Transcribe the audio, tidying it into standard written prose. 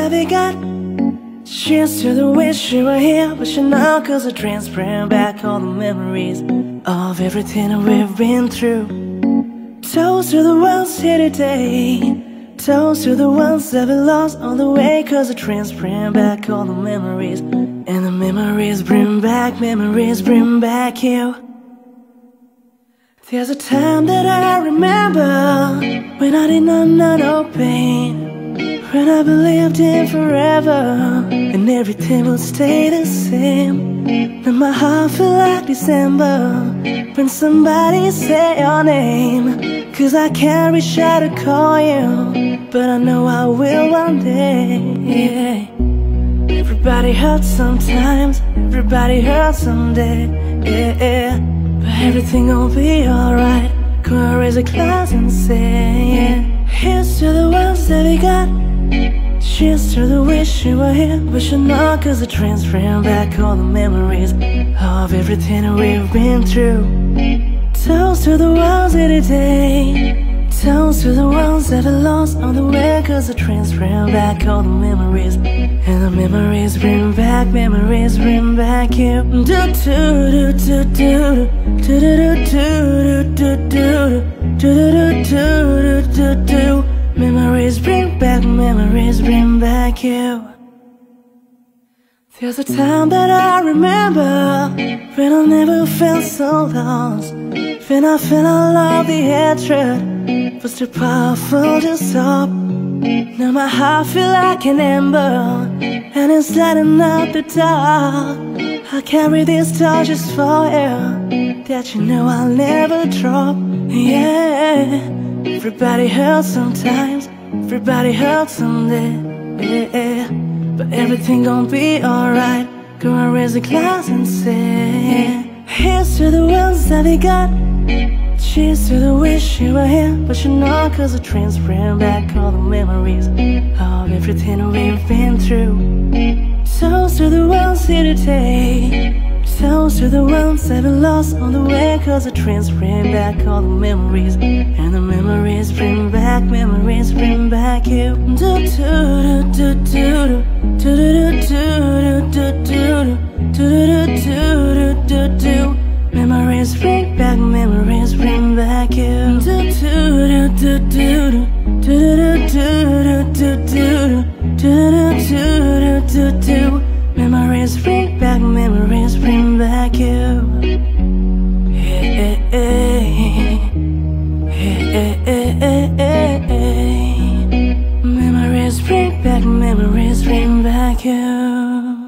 that we got. Cheers to the wish you were here, but you're not, 'cause the trains bring back all the memories of everything that we've been through. Toast to the ones here today. Toast to the ones that we lost on the way, 'cause the trains bring back all the memories. And the memories bring back you. There's a time that I remember when I did not know no pain, when I believed in forever and everything would stay the same. Now my heart feel like December when somebody say your name, 'cause I can't reach out to call you, but I know I will one day. Everybody hurts sometimes, everybody hurts someday, yeah. But everything gon' be alright. Gonna raise a glass and say, yeah. Here's to the ones that we got. Cheers to the wish you were here, but you're not, 'cause the trains bring back all the memories of everything that we've been through. Toast to the ones here today. Toast to the ones that we lost on the way, 'cause the trains bring back all the memories. And the memories bring back you. Do do do do do do do do do do do do do do. Memories bring back you. There's a time that I remember when I never felt so lost, when I felt all of the hatred was too powerful to stop. Now my heart feel like an ember, and it's lighting up the dark. I carry this torch just for you, that you know I'll never drop. Yeah, everybody hurts sometimes, everybody hurts someday, yeah. But everything gon' be alright. Gonna raise a glass and say, here's to the ones that we got. Cheers to the wish you were here, but you're not, 'cause the trains bring back all the memories of everything we've been through. Toast to the ones here today. Toast to the ones that we lost on the way, 'cause the trains bring back all the memories. And the memories bring back you. Do do do do do do do do do do do do do. Memories bring back you. Do do do do do do do do do do do do. Memories bring back you. Hey, hey, hey, hey, hey. Memories bring back you.